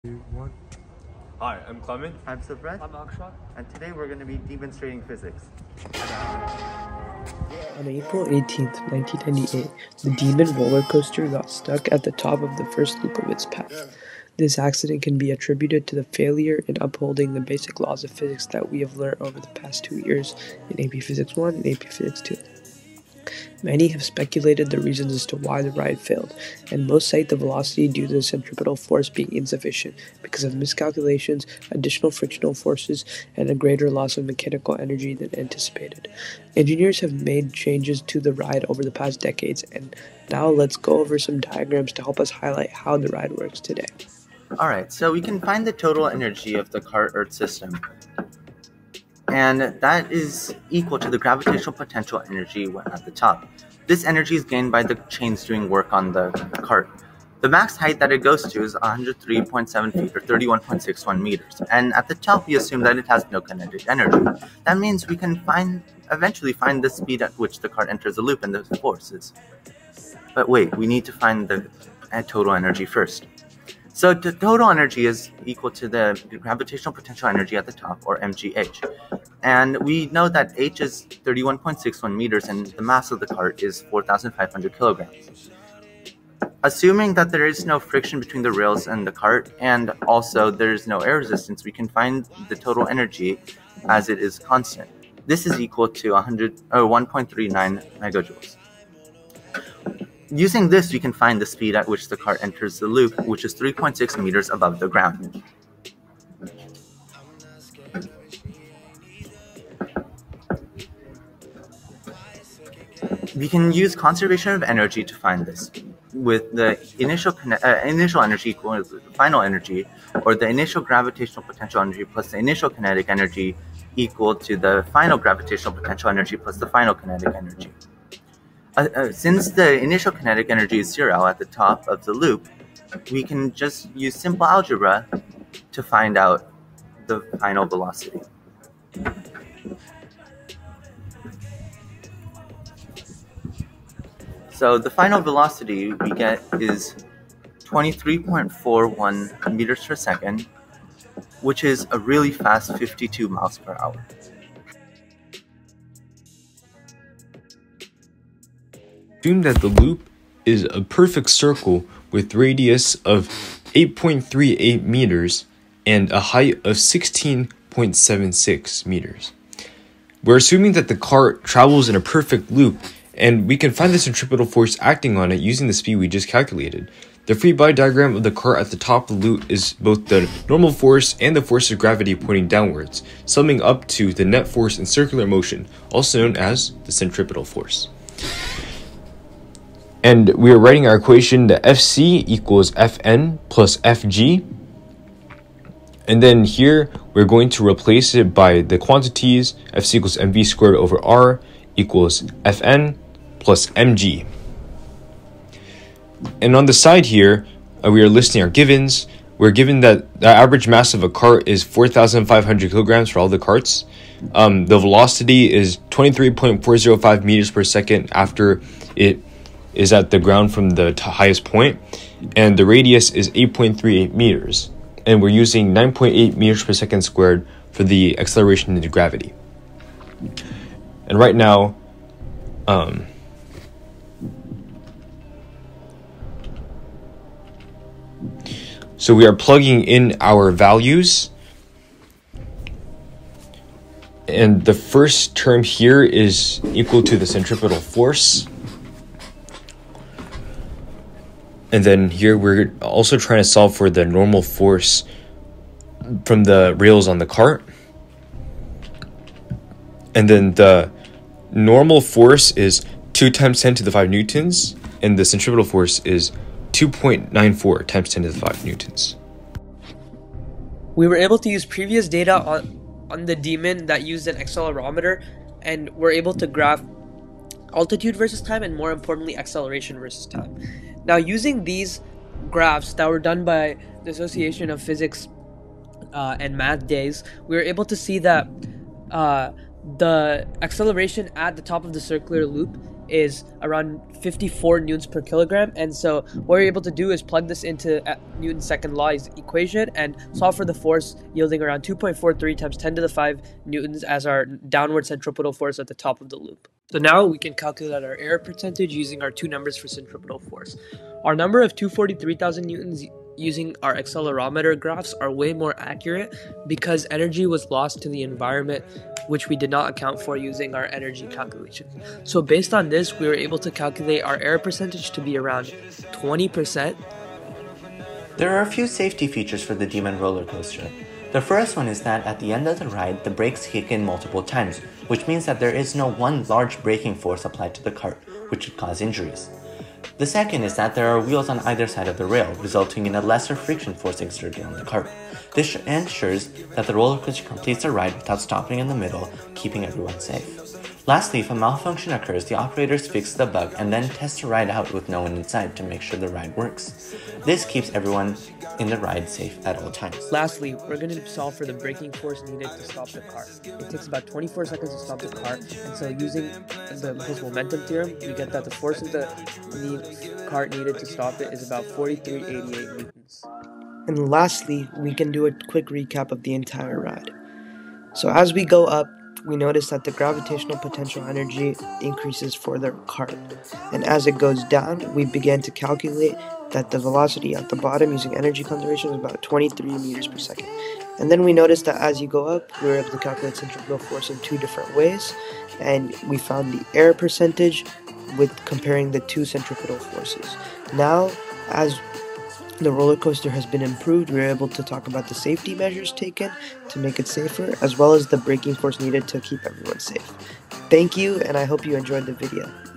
One. Hi, I'm Clement. I'm Subrat, I'm Akshat. and today we're going to be demonstrating physics. On April 18th, 1998, the Demon roller coaster got stuck at the top of the first loop of its path. This accident can be attributed to the failure in upholding the basic laws of physics that we have learned over the past 2 years in AP Physics 1 and AP Physics 2. Many have speculated the reasons as to why the ride failed, and most cite the velocity due to the centripetal force being insufficient because of miscalculations, additional frictional forces, and a greater loss of mechanical energy than anticipated. Engineers have made changes to the ride over the past decades, and now let's go over some diagrams to help us highlight how the ride works today. Alright, so we can find the total energy of the Cart-Earth system, and that is equal to the gravitational potential energy at the top. This energy is gained by the chains doing work on the cart. The max height that it goes to is 103.7 feet or 31.61 meters, and at the top we assume that it has no kinetic energy. That means we can eventually find the speed at which the cart enters the loop and the forces. But wait, we need to find the total energy first. So the total energy is equal to the gravitational potential energy at the top, or mgh. And we know that h is 31.61 meters and the mass of the cart is 4,500 kilograms. Assuming that there is no friction between the rails and the cart, and also there is no air resistance, we can find the total energy as it is constant. This is equal to 1.39 megajoules. Using this, we can find the speed at which the cart enters the loop, which is 3.6 meters above the ground. We can use conservation of energy to find this, with the initial energy equal to the final energy, or the initial gravitational potential energy plus the initial kinetic energy equal to the final gravitational potential energy plus the final kinetic energy. Since the initial kinetic energy is 0 at the top of the loop, we can just use simple algebra to find out the final velocity. So the final velocity we get is 23.41 meters per second, which is a really fast 52 miles per hour. Assume that the loop is a perfect circle with radius of 8.38 meters and a height of 16.76 meters. We're assuming that the cart travels in a perfect loop, and we can find the centripetal force acting on it using the speed we just calculated. The free body diagram of the cart at the top of the loop is both the normal force and the force of gravity pointing downwards, summing up to the net force in circular motion, also known as the centripetal force. And we are writing our equation that Fc equals Fn plus Fg. And then here, we're going to replace it by the quantities. Fc equals mv squared over r equals Fn plus mg. And on the side here, we are listing our givens. We're given that the average mass of a cart is 4,500 kilograms for all the carts. The velocity is 23.405 meters per second after it is at the ground from the highest point, and the radius is 8.38 meters, and we're using 9.8 meters per second squared for the acceleration due to gravity. And right now, so we are plugging in our values, and the first term here is equal to the centripetal force. And then here we're also trying to solve for the normal force from the rails on the cart. And then the normal force is 2 times 10 to the 5 newtons, and the centripetal force is 2.94 times 10 to the 5 newtons. We were able to use previous data on the Demon that used an accelerometer, and we're able to graph altitude versus time, and more importantly, acceleration versus time. Now, using these graphs that were done by the Association of Physics and Math Days, we were able to see that the acceleration at the top of the circular loop is around 54 newtons per kilogram, and so what we're able to do is plug this into Newton's second law equation and solve for the force, yielding around 2.43 times 10 to the 5 newtons as our downward centripetal force at the top of the loop. So now we can calculate our error percentage using our two numbers for centripetal force. Our number of 243,000 newtons using our accelerometer graphs are way more accurate because energy was lost to the environment, which we did not account for using our energy calculation. So based on this, we were able to calculate our error percentage to be around 20%. There are a few safety features for the Demon roller coaster. The first one is that at the end of the ride, the brakes kick in multiple times, which means that there is no one large braking force applied to the cart, which could cause injuries. The second is that there are wheels on either side of the rail, resulting in a lesser friction force exerted on the cart. This ensures that the roller coaster completes the ride without stopping in the middle, keeping everyone safe. Lastly, if a malfunction occurs, the operators fix the bug and then test the ride out with no one inside to make sure the ride works. This keeps everyone in the ride safe at all times. Lastly, we're going to solve for the braking force needed to stop the car. It takes about 24 seconds to stop the car, and so using the His momentum theorem, we get that the force of the cart needed to stop it is about 4388 newtons. And lastly, we can do a quick recap of the entire ride. So as we go up, we notice that the gravitational potential energy increases for the cart, and as it goes down, we began to calculate that the velocity at the bottom using energy conservation is about 23 meters per second. And then we noticed that as you go up, we were able to calculate centripetal force in two different ways, and we found the error percentage with comparing the two centripetal forces. Now, as the roller coaster has been improved, we were able to talk about the safety measures taken to make it safer, as well as the braking force needed to keep everyone safe. Thank you, and I hope you enjoyed the video.